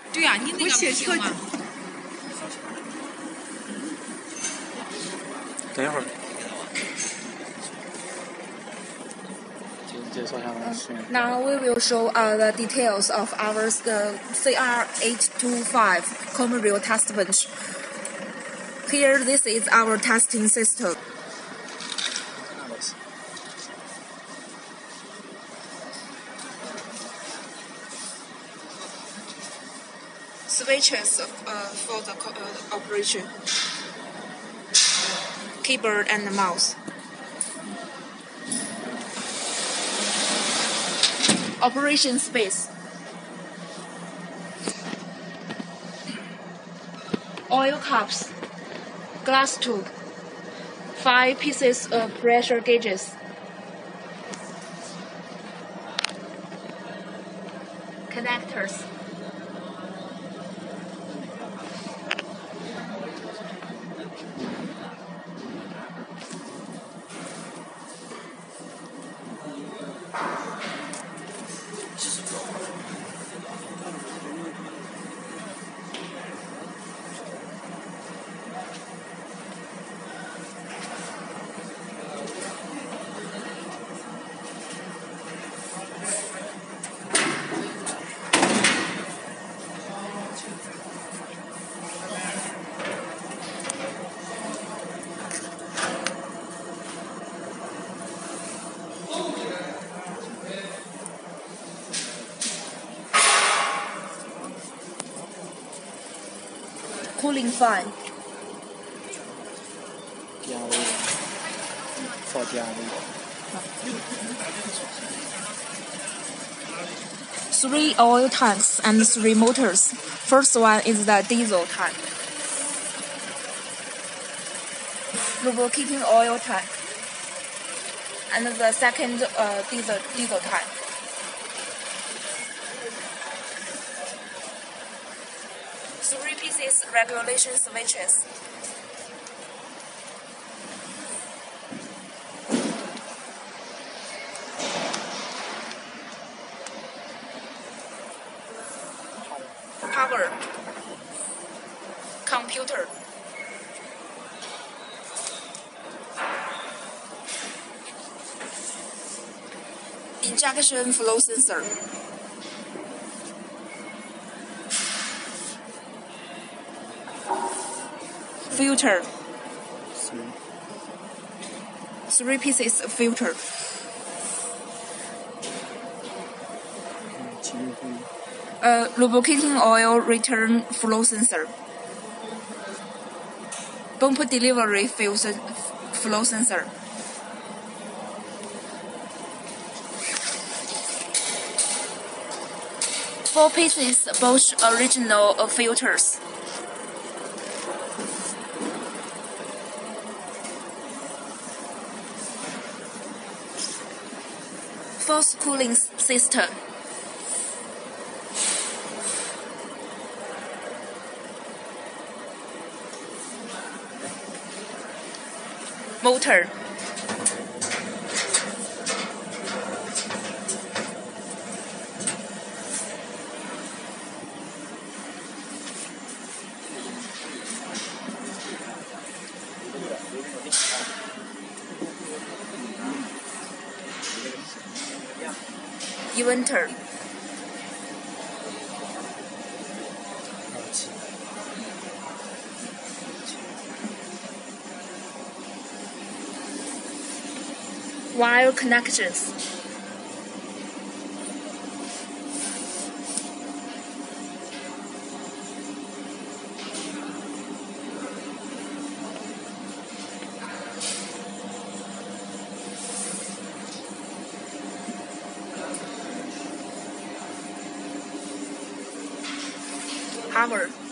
对呀、你那个不行吗？ 等一会儿。 Now we will show the details of our CR825 common rail test bench. Here, this is our testing system. Switches for the operation. Keyboard and mouse. Operation space. Oil cups. Glass tube. 5 pieces of pressure gauges. Connectors. Cooling fan. Three oil tanks and 3 motors. First one is the diesel tank. Lubricating oil tank. And the second diesel tank. Three pieces regulation switches. Power. Computer. Injection flow sensor. Filter. 3 pieces of filter. Lubricating oil return flow sensor. Bump delivery flow sensor. Four pieces Bosch original filters. Force cooling system. Motor. Inverter. Wire connections. Hammer.